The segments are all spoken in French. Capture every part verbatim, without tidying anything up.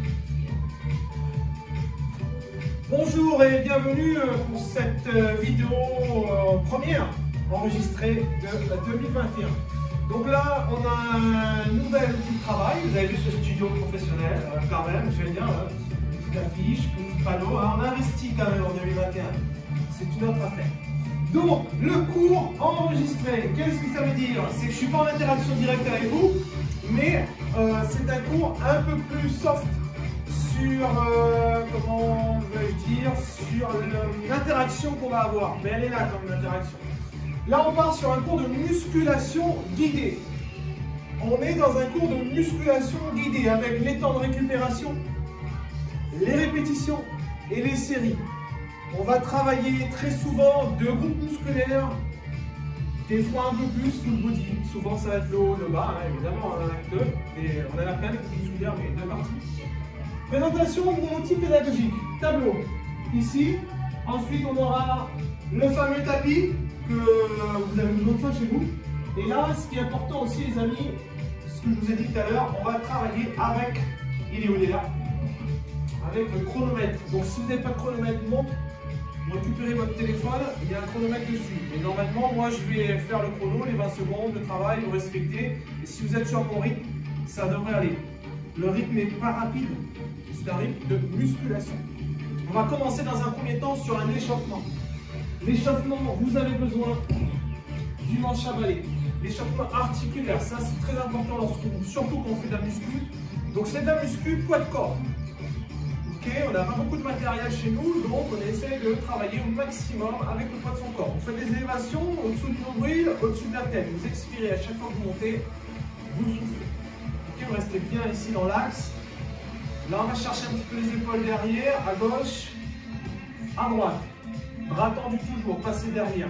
Bonjour et bienvenue pour cette vidéo première enregistrée de deux mille vingt et un. Donc là, on a un nouvel outil de travail. Vous avez vu ce studio professionnel, quand même, je vais dire, petite affiche, petit panneau. Alors, on a investi quand même en deux mille vingt et un. C'est une autre affaire. Donc, le cours enregistré, qu'est-ce que ça veut dire? C'est que je ne suis pas en interaction directe avec vous, mais euh, c'est un cours un peu plus soft sur, euh, comment vais-je dire, sur l'interaction qu'on va avoir. Mais elle est là comme l'interaction. Là, on part sur un cours de musculation guidée. On est dans un cours de musculation guidée avec les temps de récupération, les répétitions et les séries. On va travailler très souvent deux groupes musculaires, des fois un peu plus full body. Souvent, ça va être le haut, le bas, hein, évidemment, on en a que deux. Et on en a plein de groupes musculaires, mais deux parties. Présentation de mon outil pédagogique. Tableau, ici. Ensuite, on aura le fameux tapis que vous avez besoin de ça chez vous. Et là, ce qui est important aussi, les amis, ce que je vous ai dit tout à l'heure, on va travailler avec, il est où il est là, avec le chronomètre. Donc, si vous n'avez pas de chronomètre montre, vous récupérez votre téléphone, il y a un chronomètre dessus. Et normalement, moi, je vais faire le chrono, les vingt secondes de travail, vous respectez. Et si vous êtes sur mon rythme, ça devrait aller. Le rythme n'est pas rapide, c'est un rythme de musculation. On va commencer dans un premier temps sur un échauffement. L'échauffement, vous avez besoin du manche à balai. L'échauffement articulaire, ça c'est très important lorsqu'on, surtout quand on fait de la muscu. Donc c'est de la muscu poids de corps. Ok, on n'a pas beaucoup de matériel chez nous, donc on essaie de travailler au maximum avec le poids de son corps. Vous faites des élévations au-dessous du nombril, au-dessus de la tête. Vous expirez à chaque fois que vous montez, vous soufflez. Ok, vous restez bien ici dans l'axe. Là, on va chercher un petit peu les épaules derrière, à gauche, à droite. Bras tendu toujours, passer derrière.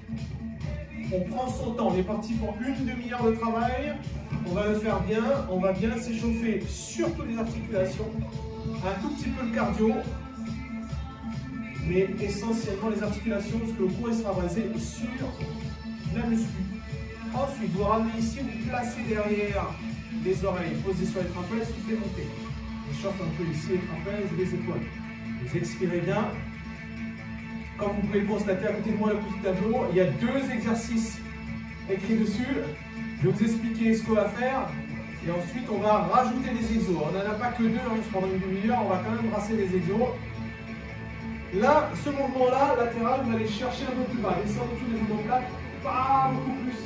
On prend son temps, on est parti pour une demi-heure de travail. On va le faire bien, on va bien s'échauffer, surtout les articulations. Un tout petit peu le cardio, mais essentiellement les articulations, parce que le cours il sera basé sur la muscu. Ensuite, vous ramenez ici, vous placez derrière les oreilles, posez sur les trapèzes, soufflez, montez. Je chauffe un peu ici les trapèzes et les épaules. Vous expirez bien. Comme vous pouvez le constater à côté de moi, le petit tableau, il y a deux exercices écrits dessus. Je vais vous expliquer ce qu'on va faire. Et ensuite, on va rajouter des exos. On n'en a pas que deux, hein, pendant une demi-heure, on va quand même brasser des exos. Là, ce mouvement-là, latéral, vous allez chercher un peu plus bas. Laissez en dessous des omoplates, pas beaucoup plus.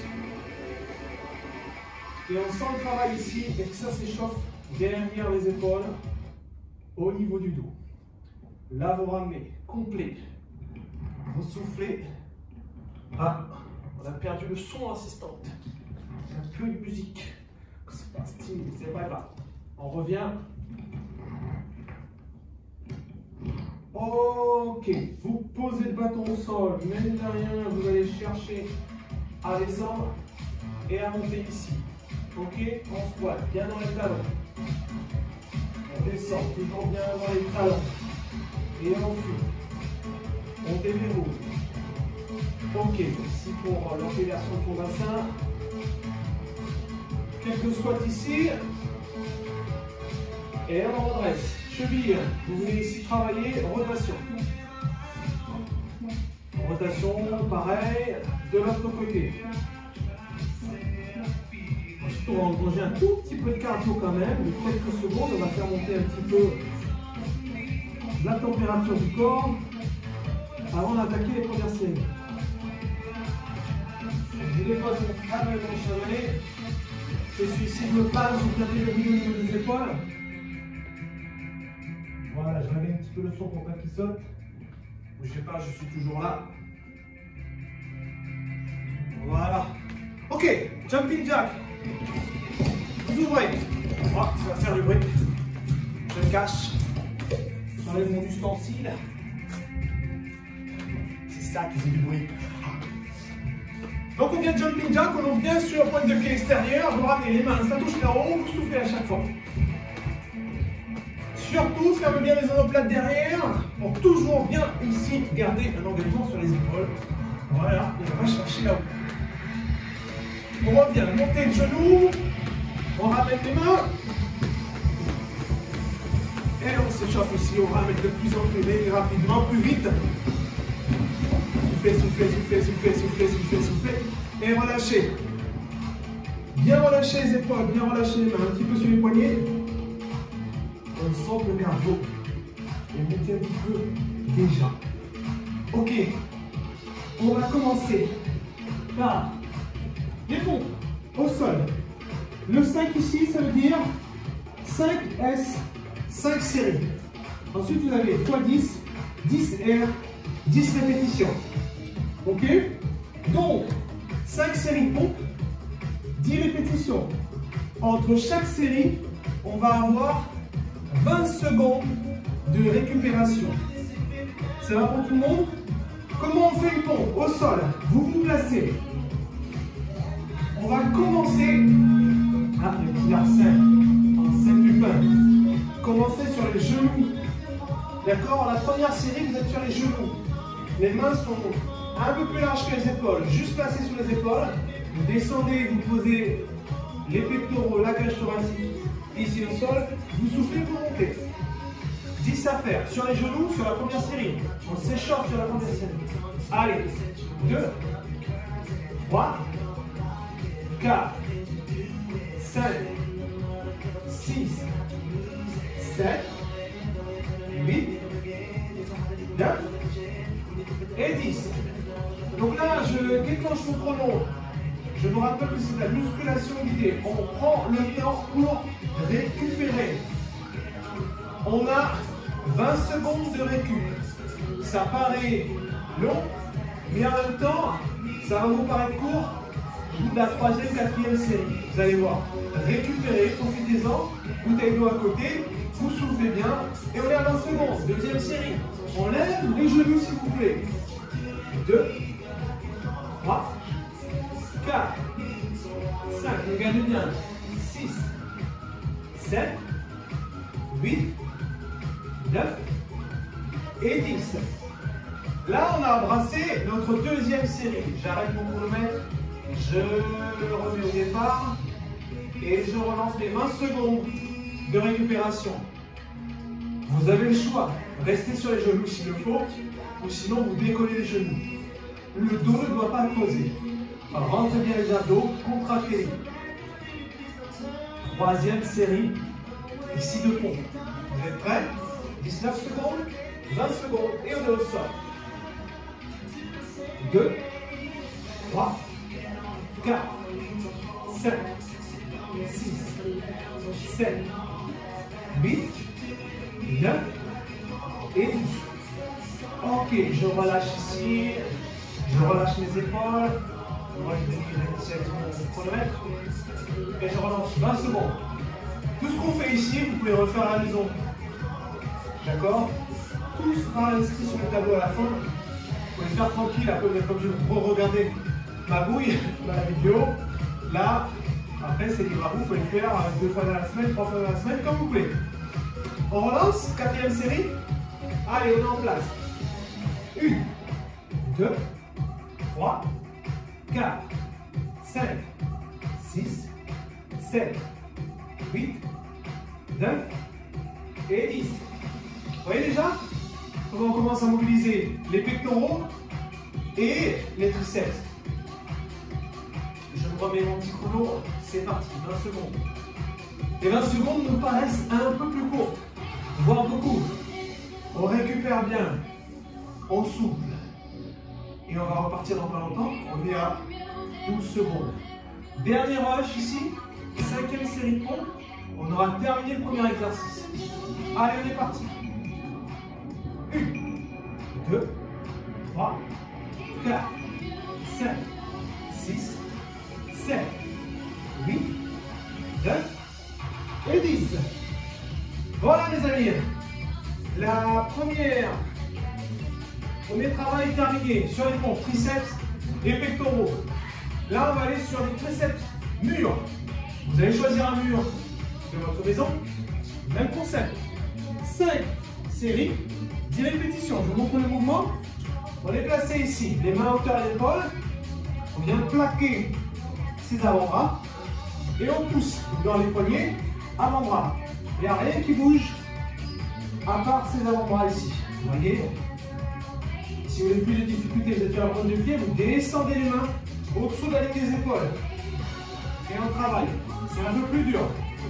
Et on sent le travail ici et que ça s'échauffe derrière les épaules, au niveau du dos. Là, vous ramenez complet. Vous soufflez. Ah, on a perdu le son assistante. Un peu de musique. C'est pas stylé, c'est pas grave. On revient. Ok, vous posez le bâton au sol, même derrière, vous allez chercher à descendre et à monter ici. Ok, on squat, bien dans les talons. On descend, toujours bien dans les talons. Et ensuite, on déverrouille. Ok, ici pour l'organisation de ton bassin. Quelques squats ici. Et on redresse. Cheville, vous venez ici travailler rotation. Rotation, pareil, de l'autre côté. Ensuite, on va engranger un tout petit peu de cardio quand même, de quelques secondes. On va faire monter un petit peu la température du corps avant d'attaquer les premières séries. Je dépose mon crâne et mon chevalet. Je suis ici, je me passe, je tape le milieu des épaules. Voilà, je réveille un petit peu le son pour pas qu'il saute. Je sais pas, je suis toujours là. Voilà. Ok, jumping jack. Vous ouvrez. Oh, ça va faire du bruit. Je me cache. J'enlève mon ustensile. C'est ça qui fait du bruit. Donc on vient de jumping jack, on vient sur pointe de pied extérieur, vous ramenez les mains, ça touche vers haut, vous soufflez à chaque fois. Surtout, fermez bien les omoplates derrière, pour toujours bien ici garder un engagement sur les épaules. Voilà, et on va chercher là-haut. On revient, montée de genoux, on ramène les mains. s'échauffe ici, on va mettre de plus en plus rapidement, plus vite. Soufflez, soufflez, soufflez, soufflez, soufflez, soufflez, soufflez. Et relâchez. Bien relâcher les épaules, bien relâcher les mains, un petit peu sur les poignets. On sent le nerf d'eau. Et mettez un petit peu déjà. Ok. On va commencer par les pompes au sol. Le cinq ici, ça veut dire cinq S, cinq séries. Ensuite, vous avez fois dix, dix R, dix répétitions. Ok? Donc, cinq séries de pompes, dix répétitions. Entre chaque série, on va avoir vingt secondes de récupération. Ça va pour tout le monde? Comment on fait une pompe? Au sol, vous vous placez. On va commencer. Ah, le petit Arsène, Arsène Lupin. Commencez sur les genoux. D'accord? La première série, vous êtes sur les genoux. Les mains sont un peu plus larges que les épaules, juste placées sur les épaules. Vous descendez, vous posez les pectoraux, la cage thoracique, ici au sol. Vous soufflez, vous montez. dix à faire sur les genoux, sur la première série. On s'échauffe sur la première série. Allez, deux, trois, quatre, cinq, six, sept, huit, neuf et dix. Donc là, je déclenche mon chrono. Je vous rappelle que c'est la musculation guidée. On prend le temps pour récupérer. On a vingt secondes de récup. Ça paraît long, mais en même temps, ça va vous paraître court au bout de la troisième, quatrième série. Vous allez voir. Récupérez, profitez-en, bouteille d'eau à côté, vous soufflez bien, et on est à vingt secondes. Deuxième série. On lève les genoux s'il vous plaît. deux, trois, quatre, cinq, on gagne bien. six, sept, huit, neuf et dix. Là, on a brassé notre deuxième série. J'arrête mon chronomètre, je le remets au départ et je relance les vingt secondes de récupération. Vous avez le choix, restez sur les genoux s'il le faut, ou sinon vous décollez les genoux. Le dos ne doit pas creuser. Rentrez bien les abdos, contractez. Troisième série, ici de pompe. Vous êtes prêts? dix-neuf secondes, vingt secondes et on est au sol. deux, trois, quatre, cinq, six, sept, huit, neuf et dix. Ok, je relâche ici, je relâche mes épaules. Moi je vais avec mon chronomètre et je relance vingt secondes. Tout ce qu'on fait ici, vous pouvez refaire à la maison. D'accord? Tout sera inscrit sur le tableau à la fin. Vous pouvez le faire tranquille, après vous n'êtes pas obligé de re-regarder ma bouille dans la vidéo. Là, après c'est libre à vous, vous pouvez le faire deux fois dans la semaine, trois fois dans la semaine, comme vous voulez. On relance, quatrième série. Allez, on est en place. Une, deux, trois, quatre, cinq, six, sept, huit, neuf et dix. Vous voyez déjà comment on commence à mobiliser les pectoraux et les triceps. Je me remets mon petit chrono, c'est parti, vingt secondes. Les vingt secondes nous paraissent un peu plus courtes, voire beaucoup. On récupère bien, on souffle. Et on va repartir dans pas longtemps, on est à douze secondes. Dernier rush ici, cinquième série de pompes, on aura terminé le premier exercice. Allez, on est parti. une, deux, trois, quatre, cinq, six, sept, huit, neuf et dix. Voilà mes amis, la première, premier travail est terminé sur les pompes, triceps et pectoraux. Là on va aller sur les triceps mûrs. Vous allez choisir un mur de votre maison, même concept. cinq séries, dix répétitions. Je vous montre le mouvement. On est placé ici, les mains à hauteur de l'épaule. On vient plaquer ses avant-bras et on pousse dans les poignets avant-bras. Il n'y a rien qui bouge. à part ces avant-bras ici. Vous voyez? Si vous avez plus de difficultés, vous êtes sur la pointe du pied, vous descendez les mains au-dessous de la ligne des épaules. Et on travaille. C'est un peu plus dur.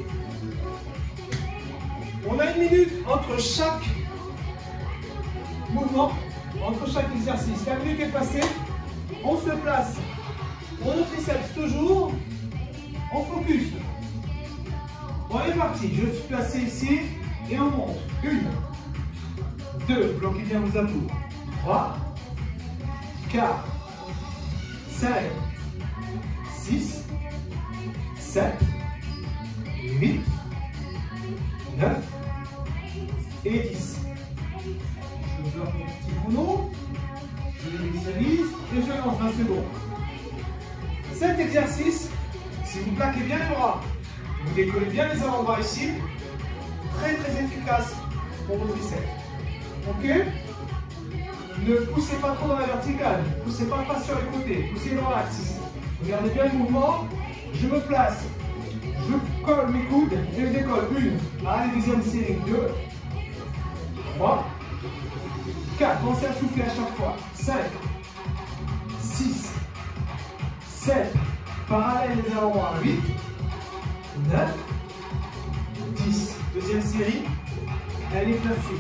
On a une minute entre chaque mouvement, entre chaque exercice. La minute est passée. On se place pour nos triceps toujours. On focus. On est parti. Je suis placé ici et on monte. Une, deux, bloquez bien vos abdos. Trois, quatre, cinq, six, sept, huit, neuf et dix. Je bloque mon petit chrono. Je l'initialise et je lance vingt secondes. Cet exercice, si vous plaquez bien les bras, vous décollez bien les avant-bras ici, très très efficace pour vos triceps. Ok? Ne poussez pas trop dans la verticale, ne poussez pas, pas sur les côtés, poussez dans l'axe. Regardez bien le mouvement, je me place, je colle mes coudes et je décolle. Une, allez, deuxième série, deux, trois, quatre, pensez à souffler à chaque fois, cinq, six, sept, parallèle les avant-bras, huit, neuf, dix. Deuxième série, elle est placée.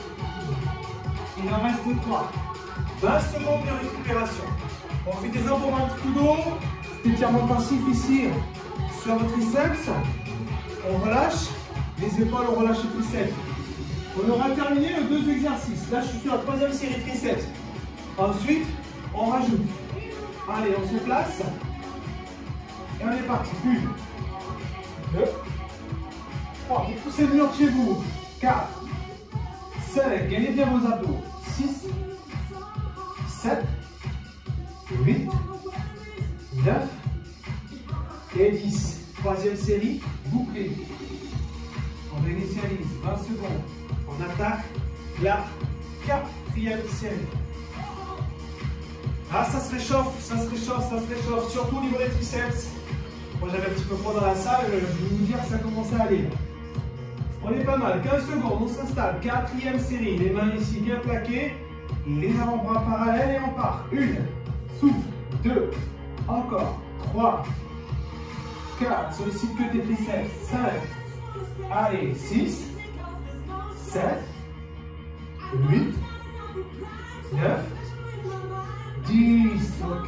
Il en reste trois. vingt secondes de récupération. On fait des abdominaux de coup d'eau, étirement passif ici sur le triceps. On relâche les épaules, on relâche les triceps. On aura terminé les deux exercices. Là, je suis sur la troisième série de triceps. Ensuite, on rajoute. Allez, on se place. Et on est parti. Une, deux, trois. Vous poussez le mur de chez vous. quatre, cinq. Gagnez bien vos abdos. six, sept, huit, neuf et dix. Troisième série, bouclée. On initialise vingt secondes. On attaque la quatrième série. Ah, ça se réchauffe, ça se réchauffe, ça se réchauffe, surtout au niveau des triceps. Moi, j'avais un petit peu froid dans la salle, je vais vous dire que ça commence à aller. On est pas mal, quinze secondes, on s'installe. Quatrième série, les mains ici bien plaquées, les avant-bras parallèles et on part. Une, souffle, deux, encore, trois, quatre, sollicite que tes triceps, cinq, allez, six, sept, huit, neuf, dix, ok,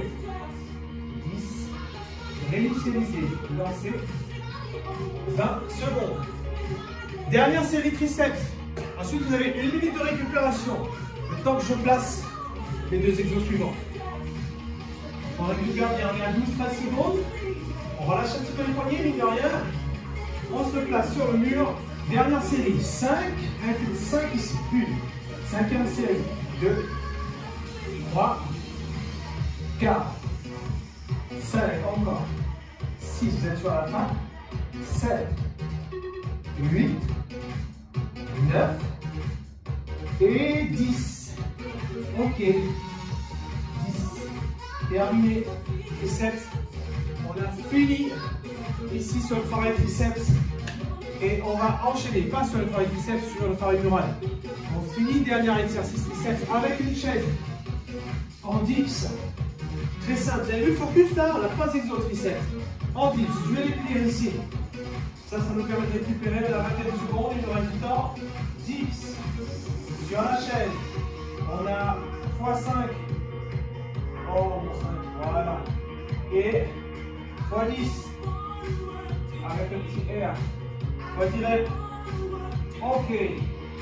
dix, réinitialisez, lancez, vingt secondes. Dernière série triceps. Ensuite, vous avez une minute de récupération. Le temps que je place les deux exos suivants. On récupère bien, on est à douze à treize secondes. On relâche un petit peu les poignets, mine de rien. On se place sur le mur. Dernière série, cinq, cinq ici, une. Cinquième série, deux, trois, quatre, cinq, encore, six, vous êtes sur la fin, sept, huit, neuf et dix. Ok. dix. Terminé. Triceps. On a fini ici sur le travail triceps. Et on va enchaîner, pas sur le travail triceps, sur le travail mural. On finit dernier exercice triceps avec une chaise. En dips. Très simple. Vous avez vu le focus là? On a trois exos triceps. En dips. Je vais les plier ici. Ça, ça nous permet de récupérer la vingtaine de secondes et le résultat, dips. Sur la chaise, on a fois cinq. Oh, bon cinq, voilà. Et fois dix. Avec le petit R. Fois direct. Ok.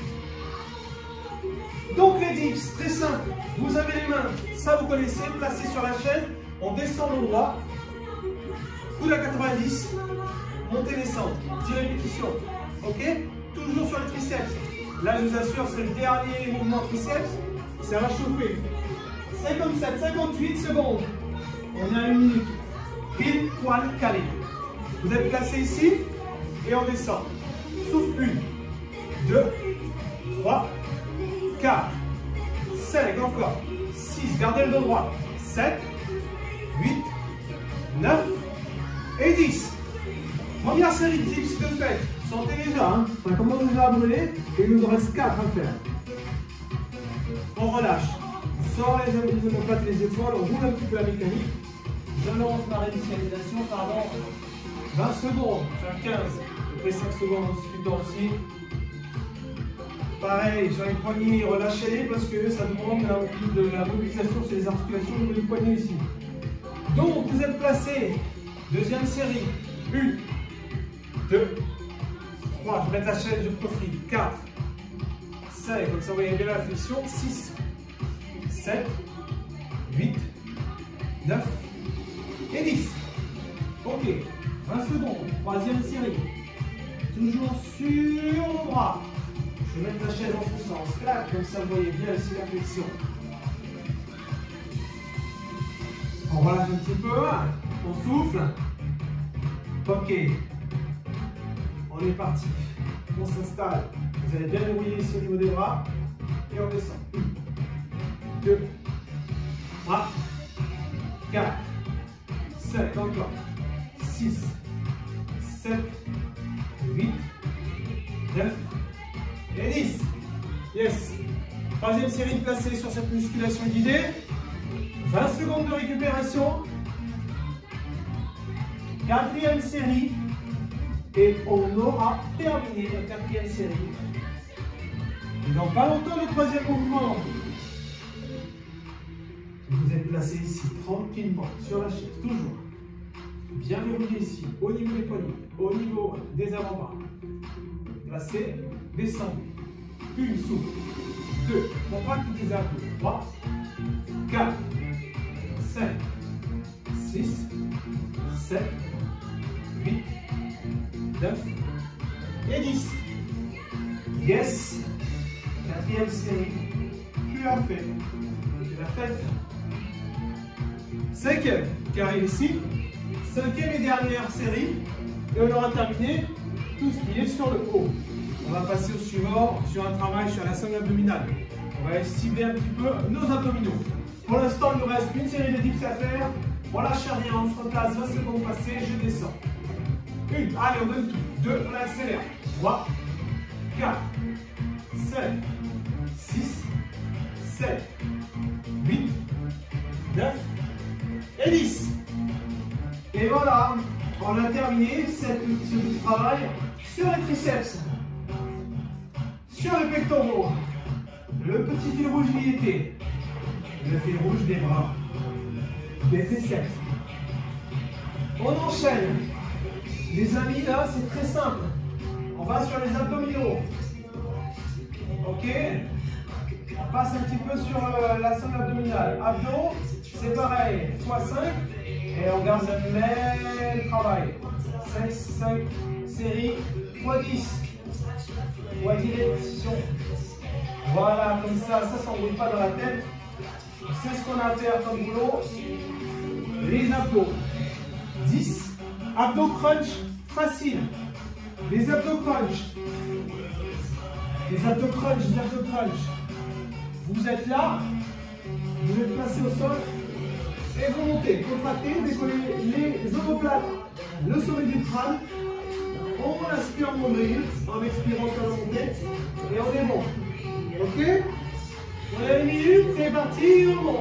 Donc les dips, très simple. Vous avez les mains, ça vous connaissez, placées sur la chaise. On descend le droit. Coude à quatre-vingt-dix. Montez, descendre, dix répétitions, ok? Toujours sur les triceps. Là, je vous assure, c'est le dernier mouvement triceps. Ça va chauffer. cinquante-sept, cinquante-huit secondes. On a une minute. Pile, poil, calé. Vous êtes placé ici et on descend. Souffle une, deux, trois, quatre, cinq, encore, six, gardez le dos droit, sept, huit, neuf et dix. Première série de dips de fête Sentez déjà, hein, ça commence déjà à brûler et il nous en reste quatre à faire. On relâche. On sort les, les omoplates et les épaules, on roule un petit peu la mécanique. Je lance ma réinitialisation, pardon. vingt secondes, enfin quinze. Après cinq secondes, on discute aussi. Pareil, sur les poignets, relâchez-les parce que ça demande de la mobilisation sur les articulations au niveau du poignet ici. Donc, vous êtes placé. Deuxième série. Une, deux, trois. Je vais mettre la chaîne, je profite. quatre, cinq. Comme ça, vous voyez bien la flexion. six, sept, huit, neuf et dix. Ok. vingt secondes. Troisième série. Toujours sur le bras. Je vais mettre la chaîne dans ce sens. Clac. Comme ça, vous voyez bien ici la flexion. On relâche un petit peu. On souffle. Ok. On est parti. On s'installe. Vous allez bien dérouiller ici au niveau des bras. Et on descend. un, deux, trois, quatre, cinq, encore. six, sept, huit, neuf et dix. Yes. Troisième série de placés sur cette musculation guidée. vingt secondes de récupération. Quatrième série. Et on aura terminé la quatrième série. Et dans pas longtemps, le troisième mouvement. Vous êtes placé ici tranquillement sur la chaise, toujours. Bien verrouillé ici, au niveau des poignets, au niveau des avant-bras. Placé, descendu. Une souffle. Deux. Contracte toutes les abdos. Trois. Quatre. Cinq. Six. Sept. Huit. neuf et dix. Yes. Quatrième série. Tu l'as fait. Tu l'as faite. Cinquième qui arrive ici. Cinquième et dernière série. Et on aura terminé tout ce qui est sur le haut. On va passer au suivant sur un travail sur la sangle abdominale. On va cibler un petit peu nos abdominaux. Pour l'instant, il nous reste une série de dips à faire. On lâche rien, on se replace, vingt secondes passées, je descends. Une, allez, on donne tout. Deux, on accélère. Trois, quatre, cinq, six, sept, huit, neuf et dix. Et voilà, on a terminé cette, ce petit travail sur les triceps, sur les pectoraux. Le petit fil rouge y était. Le fil rouge des bras, des triceps. On enchaîne. Les amis, là, c'est très simple. On va sur les abdominaux. Ok. On passe un petit peu sur euh, la sangle abdominale. Abdos, c'est pareil, fois cinq. Et on garde le même travail. cinq, cinq séries, fois dix. fois dix répétitions. Voilà, comme ça, ça ne s'embrouille pas dans la tête. C'est ce qu'on a à faire comme boulot. Les abdos. dix. Abdos crunch, facile. Les abdos crunch. Les abdos crunch, les abdos crunch. Vous êtes là, vous êtes placé au sol et vous montez. Contractez, décollez les omoplates, le sommet du crâne. On aspire en nombril en expirant sur la montée et on est bon. Ok? On a une minute, c'est parti, on monte.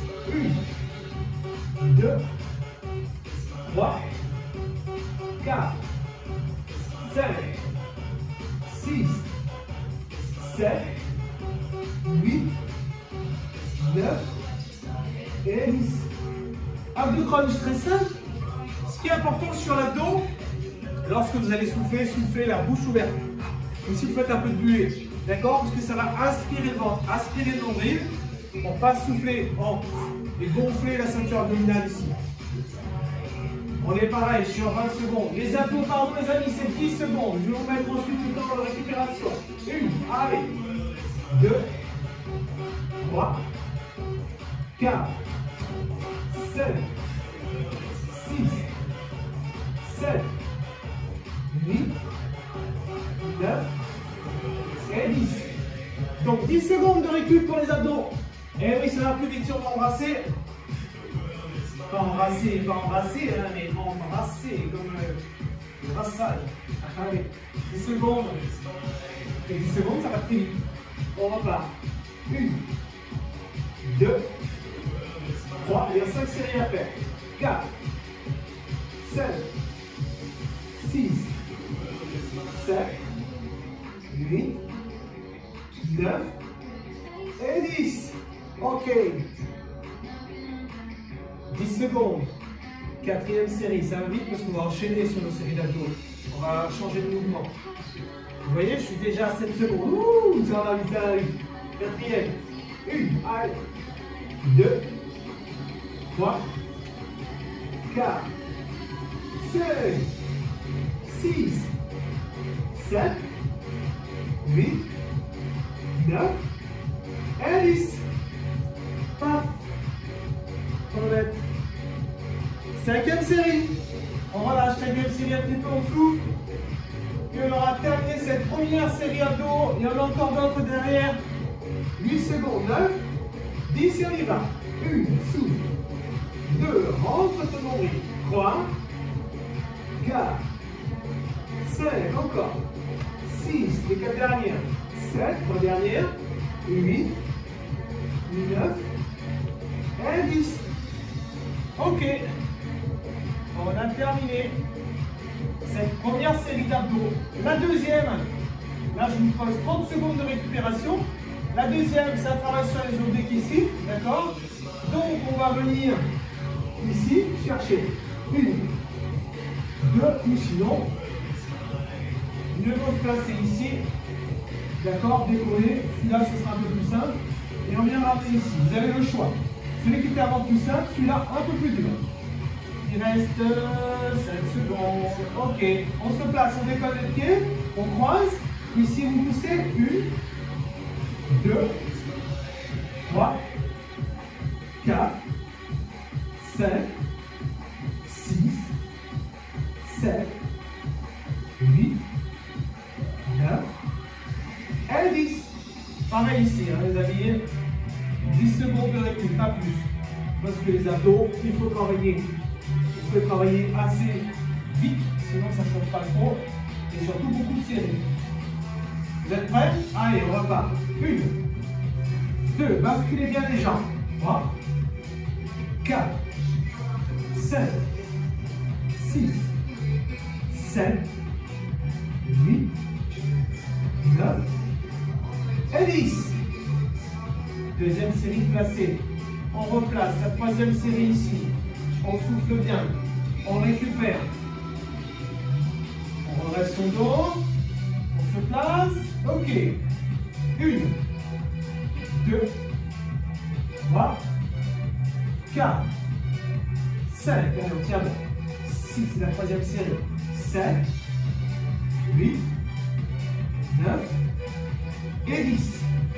Une, deux, trois, quatre, cinq, six, sept, huit, neuf et dix. Abdos crunch très simple. Ce qui est important sur l'abdos, lorsque vous allez souffler, soufflez la bouche ouverte. Ou si vous faites un peu de buée. D'accord? Parce que ça va aspirer le ventre, aspirer le nombril. On passe souffler en et gonfler la ceinture abdominale ici. On est pareil sur vingt secondes. Les abdos, pardon les amis, c'est dix secondes. Je vais vous mettre ensuite le temps de récupération. Une, allez. Deux, trois, quatre, cinq, six, sept, huit, neuf et dix. Donc dix secondes de récup pour les abdos. Et oui, ça va plus vite sur l'embrasser. Pas embrasser, pas embrasser, hein, mais embrasser comme le brassage. Allez, dix secondes. Et dix secondes, ça va très vite. On repart. une, deux, trois. Il y a cinq séries à faire. quatre, sept, six, sept, huit, neuf et dix. Ok. dix secondes. Quatrième série. Ça va vite parce qu'on va enchaîner sur nos séries d'abdos. On va changer de mouvement. Vous voyez, je suis déjà à sept secondes. Ouh, ça va vite, ça va vite. Quatrième. une, allez. deux, trois, quatre, cinq, six, sept, huit, neuf et dix. Paf. Remettre. Cinquième série. On relâche cinquième série un petit peu, on souffle. Et on aura terminé cette première série abdos. Il y en a encore d'autres derrière. huit secondes, neuf, dix et on y va. un, souffle. deux, rentre ton nombril. trois, quatre, cinq, encore. six, les quatre dernières. sept, trois dernières. huit, neuf et dix. Ok. On a terminé cette première série d'abdos. La deuxième, là je vous pose trente secondes de récupération. La deuxième, c'est un travail sur les obliques ici, d'accord? Donc on va venir ici chercher une, deux, ou sinon, mieux vaut se placer ici, d'accord? Décoller, celui-là ce sera un peu plus simple. Et on vient ramener ici, vous avez le choix. Celui qui était avant plus simple, celui-là un peu plus dur. Il reste cinq secondes. Ok, on se place, on décolle les pieds, on croise. Ici, vous poussez. une, deux, trois, quatre, cinq, six, sept, huit, neuf et dix. Pareil ici, hein, les amis. dix secondes de récup, pas plus. Parce que les abdos, il faut travailler. Il faut travailler assez vite, sinon ça ne chauffe pas trop. Et surtout beaucoup de séries. Vous êtes prêts? Allez, on repart. une, deux, basculez bien les jambes. trois, quatre, cinq, six, sept, huit, neuf et dix. Deuxième série placée. On replace la troisième série ici. On souffle bien. On récupère. On redresse son dos. On se place. Ok. Une, deux, trois, quatre, cinq. Allez, on tient bon. six, c'est la troisième série. sept, huit, neuf et dix.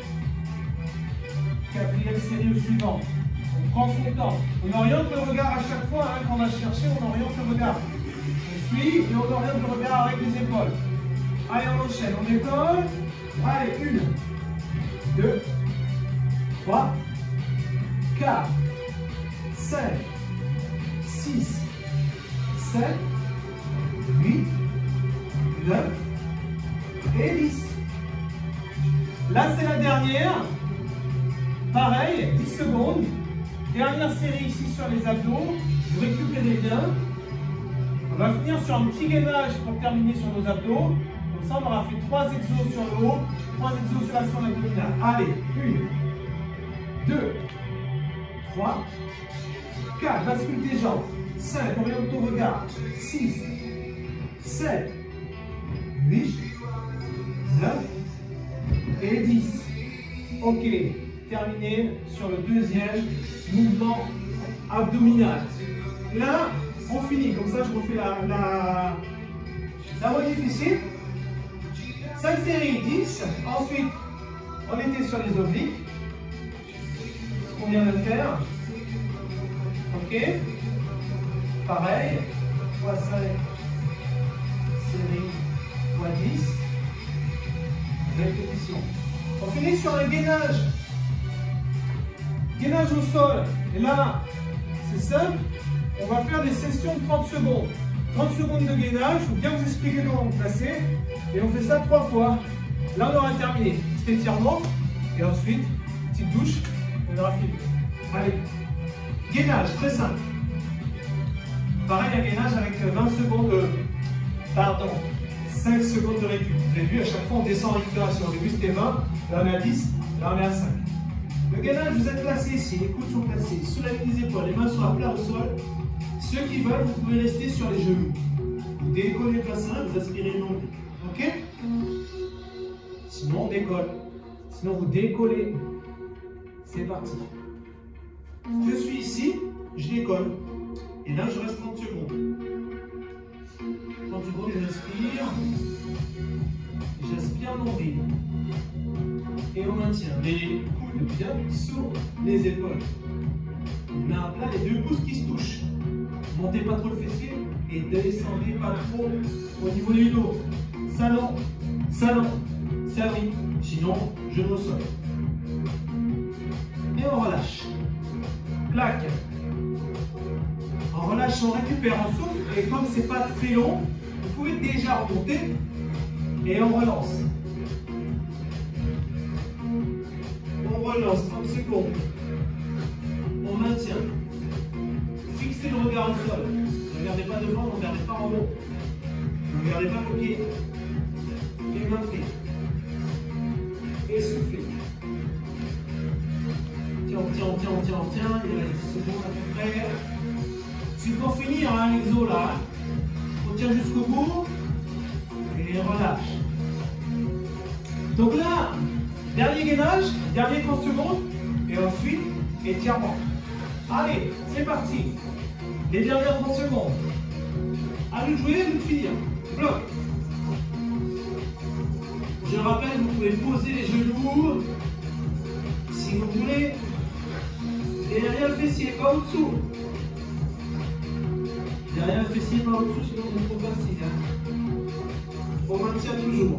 Quatrième série au suivant. On prend son temps. On oriente le regard à chaque fois, hein, quand on va chercher, on oriente le regard. On suit et on oriente le regard avec les épaules. Allez, on enchaîne, on décolle. Allez, une, deux, trois, quatre, cinq, six, sept, huit, neuf et dix. Là, c'est la dernière. Pareil, dix secondes. Dernière série ici sur les abdos. Vous récupérez bien. On va finir sur un petit gainage pour terminer sur nos abdos. Comme ça, on aura fait trois exos sur le haut, trois exos sur la zone abdominale. Allez, une, deux, trois, quatre, bascule tes jambes. cinq, oriente ton regard. six, sept, huit, neuf et dix. Ok. Terminé sur le deuxième mouvement abdominal. Là, on finit. Comme ça, je refais la, la, la voie difficile. cinq séries, dix. Ensuite, on était sur les obliques. Ce qu'on vient de faire. Ok. Pareil. fois cinq séries fois dix. Répétition. On finit sur le gainage. Gainage au sol. Et là, c'est simple. On va faire des sessions de trente secondes. trente secondes de gainage, il faut bien vous expliquer comment vous placez. Et on fait ça trois fois. Là, on aura terminé. Petit étirement. Et ensuite, petite douche. On aura fini. Allez. Gainage, très simple. Pareil, un gainage avec vingt secondes de... Pardon. cinq secondes de récup. Vous avez vu, à chaque fois, on descend en récupération. Au début, c'était vingt. Là, on est à dix. Là, on est à cinq. Le gainage, vous êtes placé ici. Les coudes sont placés sur la ligne des épaules. Les mains sont à plat au sol. Ceux qui veulent, vous pouvez rester sur les genoux. Vous décollez le bassin, vous aspirez le nombril. Ok? Sinon, on décolle. Sinon, vous décollez. C'est parti. Je suis ici, je décolle. Et là, je reste trente secondes. trente secondes, j'inspire. J'aspire le nombril. Et on maintient les coudes bien sur les épaules. On met à plat les deux pouces qui se touchent. Montez pas trop le fessier et descendez pas trop au niveau du dos. Salon, salon, salon. Sinon, genou au sol. Et on relâche. Plaque. En relâchant, on récupère en souffle. Et comme c'est pas très long, vous pouvez déjà remonter. Et on relance. On relance trente secondes. On maintient. Fixez le regard au sol. Ne regardez pas devant, ne regardez pas en haut. Ne regardez pas vos pieds. Et maintenez. Et soufflez. Tiens, on tient, on tient, on tient, on tient. Il reste dix secondes à peu près. C'est pour finir hein, l'exo là. On tient jusqu'au bout. Et relâche. Donc là, dernier gainage, dernier trente secondes. Et ensuite, étirement. Allez, c'est parti. Les dernières trente secondes. À nous de jouer, à nous de finir. Bloc. Je rappelle, vous pouvez poser les genoux si vous voulez. Derrière le fessier, pas au-dessous. Derrière le fessier, pas au-dessous, sinon c'est trop facile. Hein. On maintient toujours.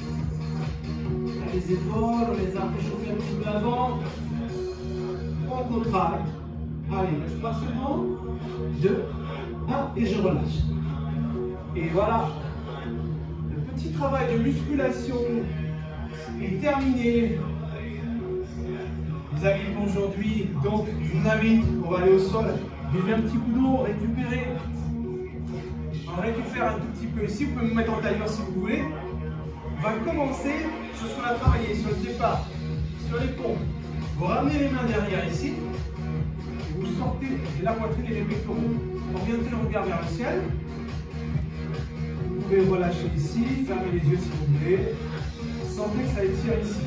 Les épaules, on les a réchauffées un petit peu avant. On contracte. Allez, reste trois secondes. deux, un, et je relâche. Et voilà. Le petit travail de musculation est terminé. Vous avez aujourd'hui, donc je vous invite, on va aller au sol, buvez un petit coup d'eau, récupérez. On récupère un tout petit peu ici, vous pouvez me mettre en tailleur si vous voulez. On va commencer sur ce qu'on a travaillé, sur le départ, sur les pompes. Vous ramenez les mains derrière ici, et vous sortez la poitrine et les pectoraux. Orientez le regard vers le ciel. Vous pouvez relâcher ici, fermer les yeux si vous voulez. Sentez que ça étire ici.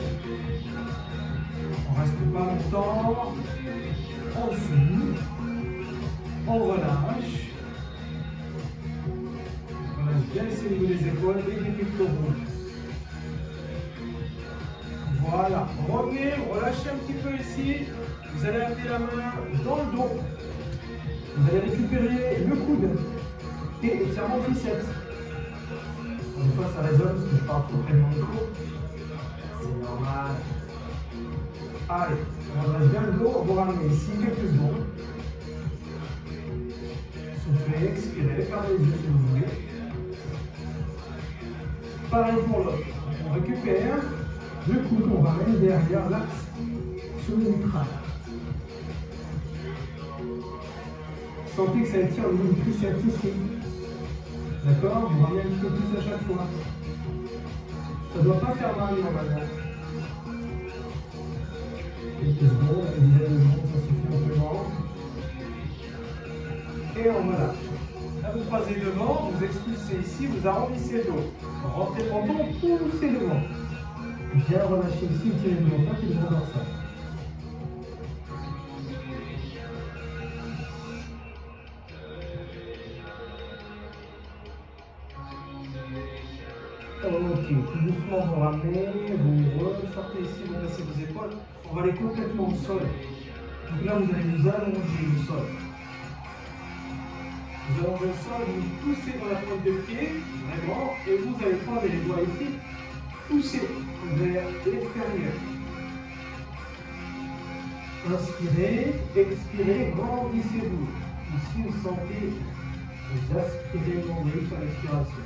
On ne reste pas longtemps. On souffle. On relâche. On relâche bien ici au niveau des épaules et des pectoraux. Voilà. Revenez, relâchez un petit peu ici. Vous allez amener la main dans le dos. Vous allez récupérer le coude et étirement le biceps. Des fois ça résonne parce que je parle trop près de mon micro. C'est normal. Allez, on redresse bien le dos, vous ramenez ici quelques secondes. Soufflez, expirez, fermez les yeux si vous voulez. Pareil pour l'autre. On récupère le coude, on ramène derrière l'axe sur le crâne. Sentez que ça étire le niveau du triceps ici. D'accord? Vous ramenez un petit peu plus à chaque fois. Ça ne doit pas faire mal normalement. Quelques secondes, une dizaine de secondes, ça suffit amplement. Et on relâche. Là, vous croisez devant, vous expulsez ici, vous arrondissez le dos. Rentrez en bon, poussez devant. Bien relâchez ici, tirez le dos, pas qu'il est dans ça. Ok, tout doucement vous ramenez, vous ressortez ici, vous placez vos épaules. On va aller complètement au sol. Donc là, vous allez vous allonger au sol. Vous allongez au sol, vous poussez dans la pointe de pied, vraiment, et vous allez prendre les doigts ici, pousser vers l'extérieur. Inspirez, expirez, grandissez-vous. Ici, vous sentez Vous aspirez l'ombrage à l'expiration.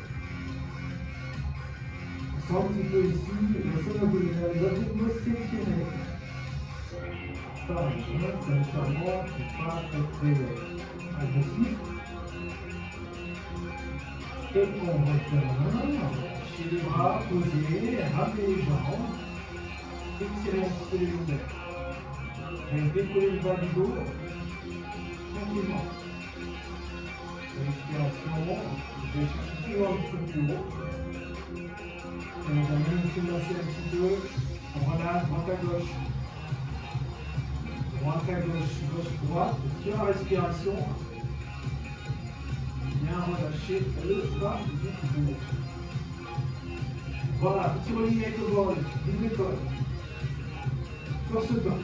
On sent un petit peu ici le sol abdominal, les abdominaux s'étirer. Pareil, c'est un étirement qui n'est pas très très agressif. Et on retourne, chez les bras posés, ramenez les jambes, étirez un petit peu les lombaires. Et décollez le bas du dos, tranquillement. L'inspiration, je vais chercher toujours un petit peu plus haut. Et on va même se lancer un petit peu. On relâche, droite à gauche. Droite à gauche, gauche, droite. Sur la respiration. Bien relâcher le bas du dos. Voilà, petit rolling avec le bol, une école. Force pas.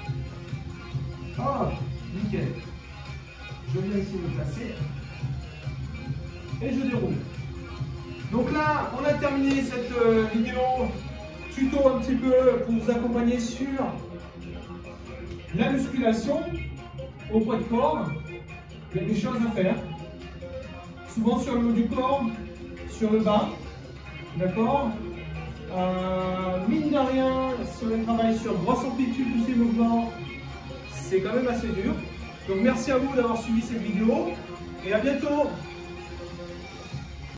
Ah, nickel. Je viens ici me placer. Et je déroule. Donc là, on a terminé cette euh, vidéo tuto un petit peu pour vous accompagner sur la musculation au poids de corps. Il y a des choses à faire. Souvent sur le haut du corps, sur le bas. D'accord euh, Mine de rien, si on travaille sur grosse amplitude de ces mouvements, c'est quand même assez dur. Donc merci à vous d'avoir suivi cette vidéo et à bientôt.